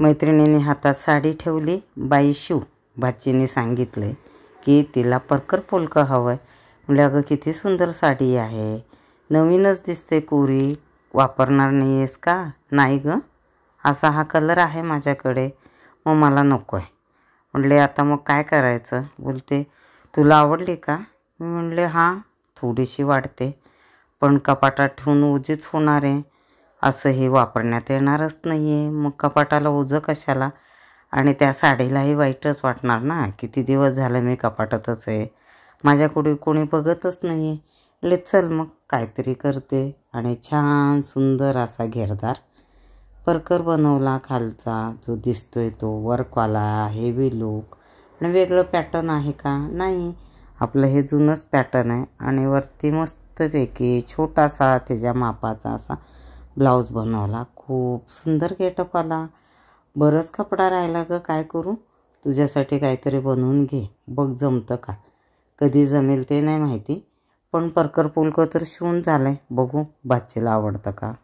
मैत्रिणीने हातात साडी ठेवली. बाई शिव भाचीने सांगितले की तिला परकर पोलकं हवं आहे. म्हणजे अगं किती सुंदर साडी आहे, नवीनच दिसते, कोरी वापरणार नाही आहेस का? नाही गं, असा हा कलर आहे माझ्याकडे, मग मला नको आहे. म्हणले आता मग काय करायचं? बोलते तुला आवडली का? मी म्हणले हां थोडीशी वाटते, पण कपाटात ठेवून उजीच होणार आहे, असं हे वापरण्यात येणारच नाही आहे. मग कपाटाला ओझं कशाला? आणि त्या साडीलाही वाईटच वाटणार ना, किती दिवस झाले मी कपाटातच आहे, माझ्याकडे कोणी बघतच नाही आहे. ले चल मग काहीतरी करते आणि छान सुंदर असा घेरदार परकर बनवला. खालचा जो दिसतोय तो वर्कवाला, हेवी लुक आणि वेगळं पॅटर्न आहे का? नाही, आपलं हे जुनंच पॅटर्न आहे. आणि वरती मस्तपैकी छोटासा त्याच्या मापाचा असा ब्लाऊज बनवला. खूप सुंदर गेटअप आला. बरंच कपडा राहिला गं, काय करू? तुझ्यासाठी काहीतरी बनवून घे, बघ जमतं का? कधी जमेल ते नाही माहिती, पण परकर पोलकं तर शिवून झालं आहे, बघू भाचीला आवडतं का?